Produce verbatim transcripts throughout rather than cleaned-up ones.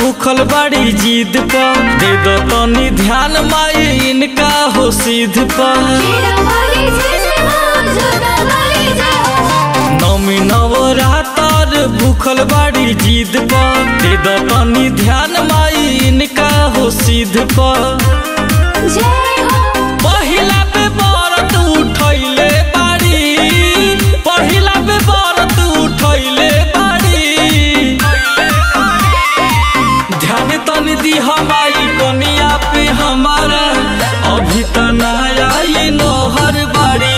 भूखल बड़ी जिद पर दे दो तनी ध्यान माई इनका हो सिद्ध पर। नौमी नवरात्र भूखल बड़ी जिद पर दे दो तनी ध्यान माई इनका हो सिद्ध पर। पहिला पे व्रत उठैले बाड़ी पहिला पे व्रत उठैले बाड़ी ध्यान तनी दी हमारी कनिया पे हमारा अभी त नया आई नोहर बाड़ी।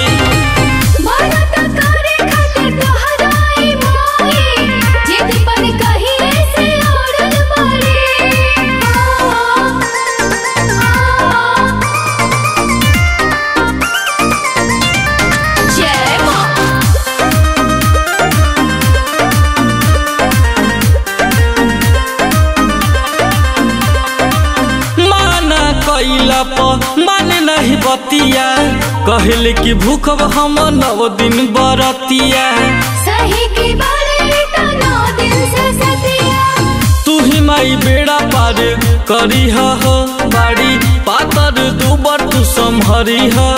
मान नहीं बतिया कहले कि भूखब हम नौ दिन बरतिया सही की बारे तो नौ दिन से सतिया तू ही माई बेड़ा पार करी हो बाड़ी पातर दुबर तू संभरी हो।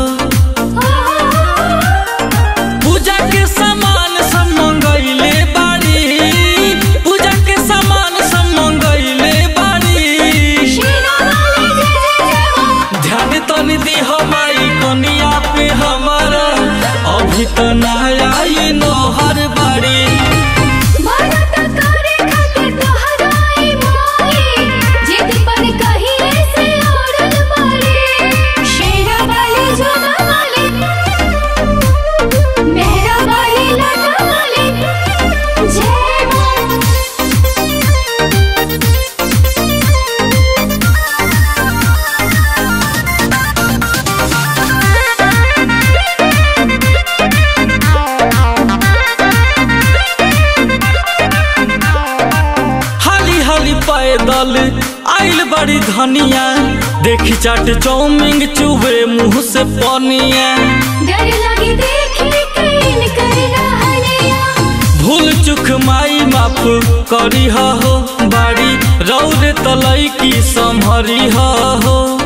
पूजा के सामान सब मंगैले बाड़ी पूजा के सामान सब मंगैले बाड़ी ध्यान तनी दी हमारी कनिया पे हमारा अभी त नया आई नोहर बाड़ी। पैदल आइल बड़ी धनिया देखी चाट चौमिंग चुबे मुँह से पनिया डर लगी देखी कहीं भूल चुक माई माफ करी हो बाड़ी रौरे तलई की संभरी हो।